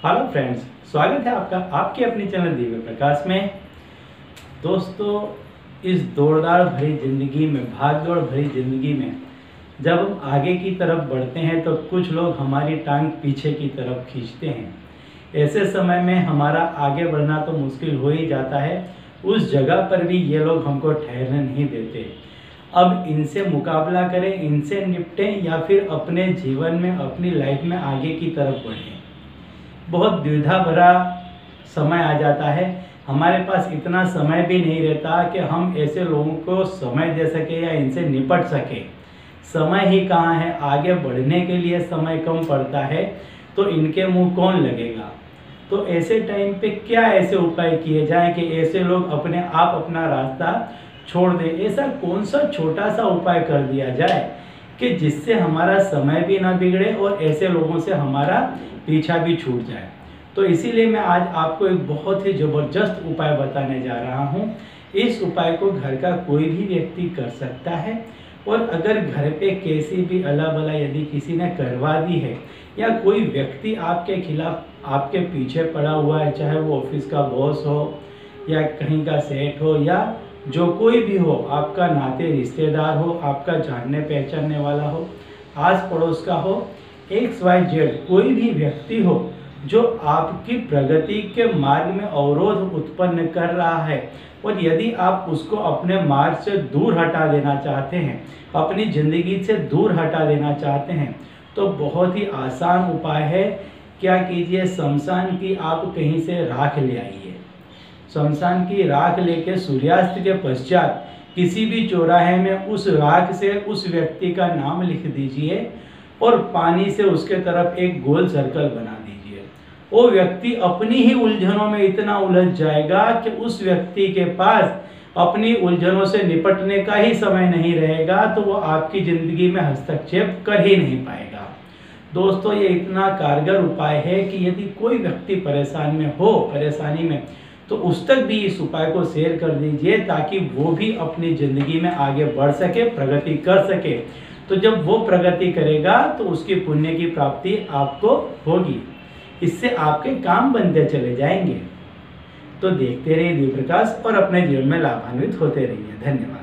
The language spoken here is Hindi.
हेलो फ्रेंड्स, स्वागत है आपका आपके अपने चैनल दिव्य प्रकाश में। दोस्तों, इस दौड़दार भरी ज़िंदगी में, भागदौड़ भरी ज़िंदगी में जब हम आगे की तरफ बढ़ते हैं तो कुछ लोग हमारी टांग पीछे की तरफ खींचते हैं। ऐसे समय में हमारा आगे बढ़ना तो मुश्किल हो ही जाता है। उस जगह पर भी ये लोग हमको ठहरने नहीं देते। अब इनसे मुकाबला करें, इनसे निपटें या फिर अपने जीवन में, अपनी लाइफ में आगे की तरफ बढ़ें। बहुत द्विधा भरा समय आ जाता है। हमारे पास इतना समय भी नहीं रहता कि हम ऐसे लोगों को समय दे सके या इनसे निपट सके। समय ही कहाँ है, आगे बढ़ने के लिए समय कम पड़ता है, तो इनके मुंह कौन लगेगा। तो ऐसे टाइम पे क्या ऐसे उपाय किए जाएं कि ऐसे लोग अपने आप अपना रास्ता छोड़ दें। ऐसा कौन सा छोटा सा उपाय कर दिया जाए कि जिससे हमारा समय भी ना बिगड़े और ऐसे लोगों से हमारा पीछा भी छूट जाए। तो इसीलिए मैं आज आपको एक बहुत ही ज़बरदस्त उपाय बताने जा रहा हूँ। इस उपाय को घर का कोई भी व्यक्ति कर सकता है, और अगर घर पे कैसी भी अला बला यदि किसी ने करवा दी है या कोई व्यक्ति आपके खिलाफ आपके पीछे पड़ा हुआ है, चाहे वो ऑफिस का बॉस हो या कहीं का सेठ हो या जो कोई भी हो, आपका नाते रिश्तेदार हो, आपका जानने पहचानने वाला हो, आस पड़ोस का हो, XYZ कोई भी व्यक्ति हो जो आपकी प्रगति के मार्ग में अवरोध उत्पन्न कर रहा है, और यदि आप उसको अपने मार्ग से दूर हटा देना चाहते हैं, अपनी ज़िंदगी से दूर हटा देना चाहते हैं, तो बहुत ही आसान उपाय है। क्या कीजिए, शमशान की आप कहीं से राख ले आइए। शमशान की राख लेके सूर्यास्त के पश्चात किसी भी चौराहे में उस राख से उस व्यक्ति का नाम लिख दीजिए और पानी से उसके तरफ एक गोल सर्कल बना दीजिए। वो व्यक्ति अपनी ही उलझनों में इतना उलझ जाएगा कि उस व्यक्ति के पास अपनी उलझनों से निपटने का ही समय नहीं रहेगा, तो वो आपकी ज़िंदगी में हस्तक्षेप कर ही नहीं पाएगा। दोस्तों, ये इतना कारगर उपाय है कि यदि कोई व्यक्ति परेशानी में, तो उस तक भी इस उपाय को शेयर कर दीजिए ताकि वो भी अपनी ज़िंदगी में आगे बढ़ सके, प्रगति कर सके। तो जब वो प्रगति करेगा तो उसकी पुण्य की प्राप्ति आपको होगी। इससे आपके काम बनते चले जाएंगे। तो देखते रहिए दिव्य प्रकाश और अपने जीवन में लाभान्वित होते रहिए। धन्यवाद।